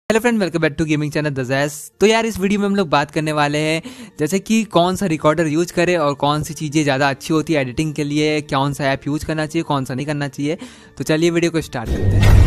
Hello friend, welcome back to gaming channel the jazz. तो यार इस वीडियो में हम लोग बात करने वाले हैं जैसे कि कौन सा रिकॉर्डर यूज करें और कौन सी चीज़ें ज़्यादा अच्छी होती है एडिटिंग के लिए, कौन सा ऐप यूज करना चाहिए, कौन सा नहीं करना चाहिए। तो चलिए वीडियो को स्टार्ट करते हैं।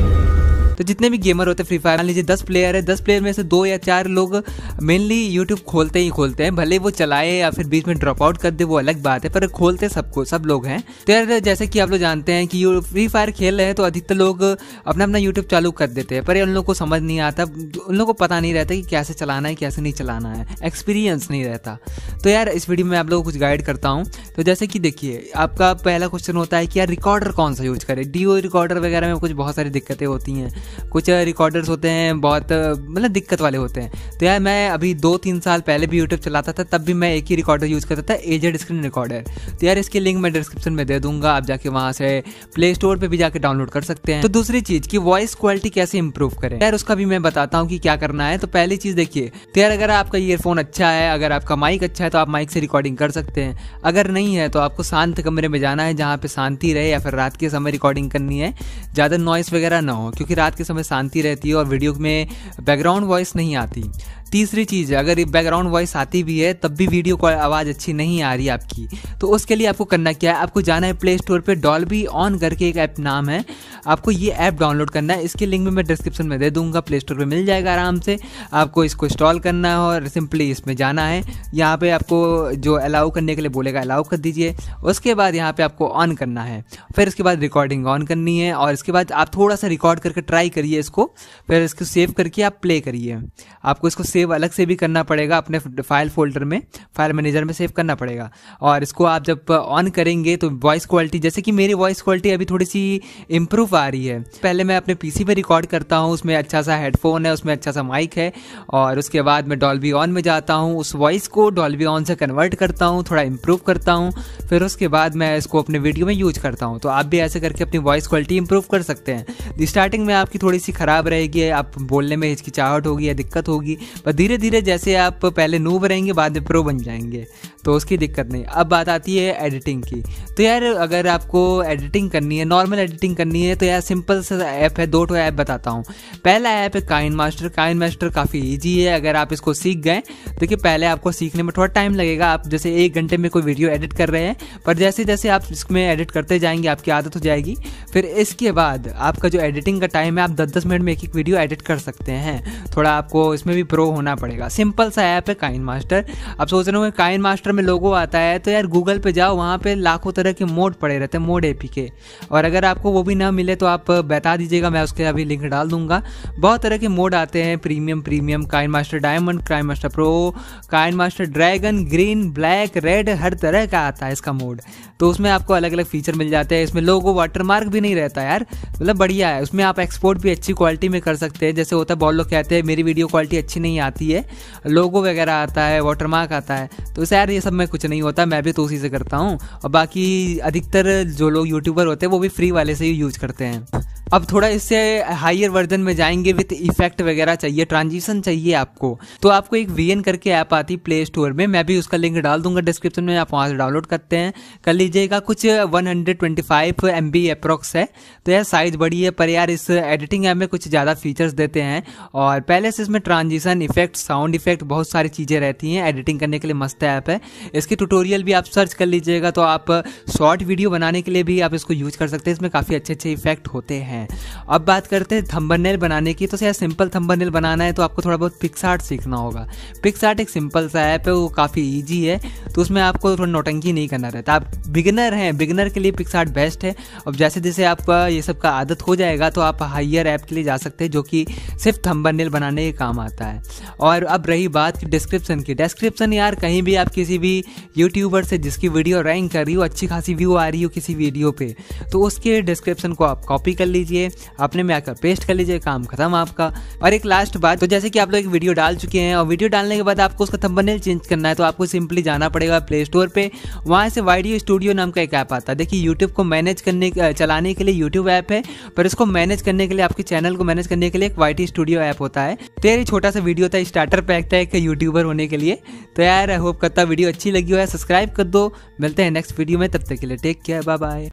तो जितने भी गेमर होते हैं फ्री फायर, मान लीजिए 10 प्लेयर है, 10 प्लेयर में से 2 या 4 लोग मेनली यूट्यूब खोलते हैं, भले वो चलाए या फिर बीच में ड्रॉप आउट कर दे वो अलग बात है, पर खोलते सब लोग हैं। तो यार जैसे कि आप लोग जानते हैं कि फ्री फायर खेल रहे हैं तो अधिकतर लोग अपना यूट्यूब चालू कर देते हैं, पर उन लोग को समझ नहीं आता, उन लोग को पता नहीं रहता कि कैसे चलाना है कैसे नहीं चलाना है, एक्सपीरियंस नहीं रहता। तो यार इस वीडियो में आप लोगों को कुछ गाइड करता हूँ। तो जैसे कि देखिए, आपका पहला क्वेश्चन होता है कि यार रिकॉर्डर कौन सा यूज करें। डीओ रिकॉर्डर वगैरह में कुछ बहुत सारी दिक्कतें होती हैं, कुछ रिकॉर्डर्स होते हैं बहुत मतलब दिक्कत वाले होते हैं। तो यार मैं अभी 2-3 साल पहले भी यूट्यूब चलाता था, तब भी मैं एक ही रिकॉर्डर यूज़ करता था, एजेड स्क्रीन रिकॉर्डर। तो यार इसकी लिंक मैं डिस्क्रिप्शन में दे दूंगा, आप जाके वहाँ से प्ले स्टोर पे भी जाके डाउनलोड कर सकते हैं। तो दूसरी चीज़ की वॉइस क्वालिटी कैसे इंप्रूव करें, यार उसका भी मैं बताता हूँ कि क्या करना है। तो पहली चीज़ देखिए, तो यार अगर आपका ईयरफोन अच्छा है, अगर आपका माइक अच्छा है तो आप माइक से रिकॉर्डिंग कर सकते हैं। अगर नहीं है तो आपको शांत कमरे में जाना है जहाँ पे शांति रहे, या फिर रात के समय रिकॉर्डिंग करनी है, ज़्यादा नॉइस वगैरह ना हो, क्योंकि रात के समय शांति रहती है और वीडियो में बैकग्राउंड वॉइस नहीं आती। तीसरी चीज़ है, अगर बैकग्राउंड वॉइस आती भी है तब भी वीडियो को आवाज़ अच्छी नहीं आ रही आपकी, तो उसके लिए आपको करना क्या है, आपको जाना है प्ले स्टोर पे, डॉल्बी ऑन करके एक ऐप नाम है, आपको ये ऐप डाउनलोड करना है। इसकी लिंक भी मैं डिस्क्रिप्शन में दे दूंगा, प्ले स्टोर पे मिल जाएगा आराम से। आपको इसको इंस्टॉल करना है और सिंपली इसमें जाना है। यहाँ पे आपको जो अलाउ करने के लिए बोलेगा अलाउ कर दीजिए। उसके बाद यहाँ पे आपको ऑन करना है, फिर इसके बाद रिकॉर्डिंग ऑन करनी है, और इसके बाद आप थोड़ा सा रिकॉर्ड करके ट्राई करिए इसको, फिर इसको सेव करके आप प्ले करिए। आपको इसको सेव अलग से भी करना पड़ेगा, अपने फाइल फोल्डर में, फाइल मैनेजर में सेव करना पड़ेगा। और इसको आप जब ऑन करेंगे तो वॉइस क्वालिटी, जैसे कि मेरी वॉइस क्वालिटी अभी थोड़ी सी इंप्रूव आ रही है। पहले मैं अपने पीसी पे रिकॉर्ड करता हूँ, उसमें अच्छा सा हेडफोन है, उसमें अच्छा सा माइक है, और उसके बाद मैं डॉल्बी ऑन में जाता हूँ, उस वॉइस को डॉल्बी ऑन से कन्वर्ट करता हूँ, थोड़ा इंप्रूव करता हूँ, फिर उसके बाद मैं इसको अपने वीडियो में यूज करता हूँ। तो आप भी ऐसे करके अपनी वॉइस क्वालिटी इंप्रूव कर सकते हैं। स्टार्टिंग में आपकी थोड़ी सी खराब रहेगी, आप बोलने में हिचकिचाहट होगी या दिक्कत होगी, पर धीरे धीरे जैसे आप पहले नूब रहेंगे बाद में प्रो बन जाएंगे, तो उसकी दिक्कत नहीं। अब बात आती है एडिटिंग की। तो यार अगर आपको एडिटिंग करनी है, नॉर्मल एडिटिंग करनी है, तो यार सिंपल सा ऐप है, 2 ऐप बताता हूँ। पहला ऐप है काइनमास्टर। काइनमास्टर काफ़ी ईजी है, अगर आप इसको सीख गए, देखिए पहले आपको सीखने में थोड़ा टाइम लगेगा, आप जैसे 1 घंटे में कोई वीडियो एडिट कर रहे हैं, पर जैसे जैसे आप इसमें एडिट करते जाएंगे आपकी आदत हो जाएगी। फिर इसके बाद आपका जो एडिटिंग का टाइम है, आप 10-10 मिनट में एक वीडियो एडिट कर सकते हैं। थोड़ा आपको इसमें भी प्रो होना पड़ेगा। सिंपल सा ऐप है काइनमास्टर। आप सोच रहे हो काइनमास्टर में लोगो आता है, तो यार गूगल पे जाओ, वहाँ पे लाखों तरह के मोड पड़े रहते हैं, मोड एपीके। और अगर आपको वो भी ना मिले तो आप बता दीजिएगा, मैं उसके अभी लिंक डाल दूंगा। बहुत तरह के मोड आते हैं, premium, KineMaster diamond, KineMaster pro, KineMaster dragon, green, black, red, हर तरह का आता है इसका मोड। तो उसमें आपको अलग अलग फीचर मिल जाते हैं। इसमें लोगो वाटरमार्क भी नहीं रहता यार, मतलब बढ़िया है। उसमें आप एक्सपोर्ट भी अच्छी क्वालिटी में कर सकते हैं। जैसे होता है बहुत लोग कहते हैं मेरी वीडियो क्वालिटी अच्छी नहीं आती है, लोगो वगैरह आता है, वाटरमार्क आता है, तो यार ये सब में कुछ नहीं होता, मैं भी तो उसी से करता हूँ। और बाकी अधिकतर जो लोग यूट्यूबर होते हैं वो भी फ्री वाले से ही यूज करते हैं। अब थोड़ा इससे हायर वर्जन में जाएंगे, विद इफेक्ट वगैरह चाहिए, ट्रांजिशन चाहिए आपको, तो आपको एक VN करके ऐप आती है प्ले स्टोर में, मैं भी उसका लिंक डाल दूंगा डिस्क्रिप्शन में, आप वहाँ से डाउनलोड करते हैं कर लीजिएगा। कुछ 125 MB अप्रोक्स है, तो यार साइज बड़ी है, पर यार इस एडिटिंग ऐप में कुछ ज़्यादा फीचर्स देते हैं, और पहले से इसमें ट्रांजिशन इफेक्ट, साउंड इफेक्ट, बहुत सारी चीज़ें रहती हैं। एडिटिंग करने के लिए मस्त ऐप है। इसकी ट्यूटोरियल भी आप सर्च कर लीजिएगा, तो आप शॉर्ट वीडियो बनाने के लिए भी आप इसको यूज कर सकते हैं। इसमें काफ़ी अच्छे इफेक्ट होते हैं। अब बात करते हैं थंबनेल बनाने की। तो यार सिंपल थंबनेल बनाना है तो आपको थोड़ा बहुत पिक्सआर्ट सीखना होगा। पिक्सआर्ट एक सिंपल सा ऐप है, वो काफ़ी ईजी है, तो उसमें आपको थोड़ा नौटंकी नहीं करना रहता। आप बिगिनर हैं, बिगिनर के लिए पिक्सआर्ट बेस्ट है। अब जैसे जैसे आपका ये सब का आदत हो जाएगा तो आप हायर ऐप के लिए जा सकते हैं, जो कि सिर्फ थंबनेल बनाने के काम आता है। और अब रही बात डिस्क्रिप्शन की। डिस्क्रिप्शन यार कहीं भी आप किसी भी यूट्यूबर से जिसकी वीडियो रैंक कर रही हो, अच्छी खासी व्यू आ रही हो किसी वीडियो पे, तो उसके डिस्क्रिप्शन को आप कॉपी कर लीजिए, अपने में आकर पेस्ट कर लीजिए, काम खत्म आपका। और एक लास्ट बात, तो जैसे कि आप लोग एक वीडियो डाल चुके हैं और वीडियो डालने के बाद आपको उसका थंबनेल चेंज करना है, तो आपको सिंपली जाना पड़ेगा प्ले स्टोर पे, वहाँ से वाइडियो स्टूडियो नाम का एक ऐप आता है। देखिए यूट्यूब को मैनेज करने चलाने के लिए यूट्यूब ऐप है, पर इसको मैनेज करने के लिए, आपके चैनल को मैनेज करने के लिए एक वाइटी स्टूडियो ऐप होता है। तो यार छोटा सा वीडियो था, स्टार्टर पैक था एक यूट्यूबर होने के लिए। तो यार होप करता वीडियो अच्छी लगी हो, सब्सक्राइब कर दो। मिलते हैं नेक्स्ट वीडियो में, तब तक के लिए टेक केयर, बाय बाय।